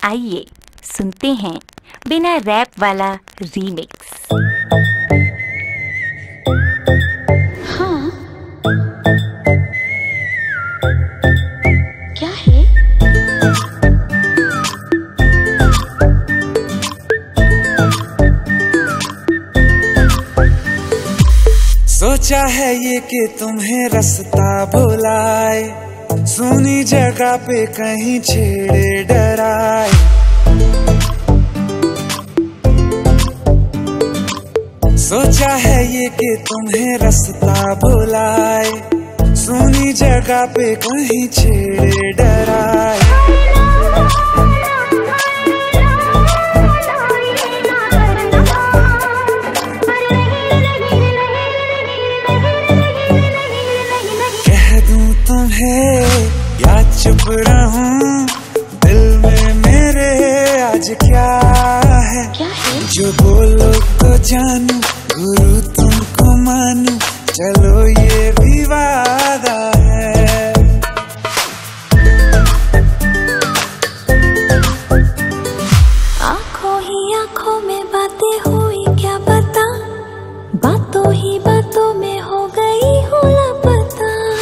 आइए सुनते हैं बिना रैप वाला रीमिक्स। हाँ, क्या है? सोचा है ये कि तुम्हें रास्ता भुलाए, सुनी जगह पे कहीं छेड़े डराए। सोचा है ये कि तुम्हें रास्ता भुलाए, सुनी जगह पे कहीं छेड़े डराए। तुम्हें या चुप रहूं, दिल में मेरे आज क्या है? जो बोलो तो जानू, गुरु तुमको मानू, चलो ये भी वादा है। आंखों ही आंखों में बातें हुई, क्या पता बातों ही बातों में हो गई हूँ लापता।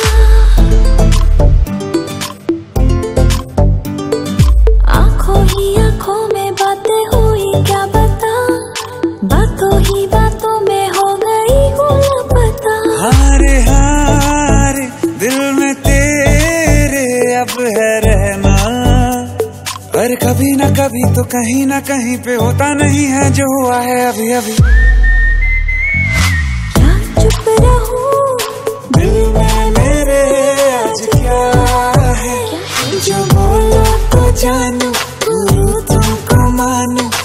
है रहना, पर कभी न कभी तो कहीं न कहीं पे होता नहीं है जो हुआ है अभी अभी। क्या चुप रहूं, दिल में मेरे आज क्या है? जो बोलो तो जानू, गुरु तुमको मानू,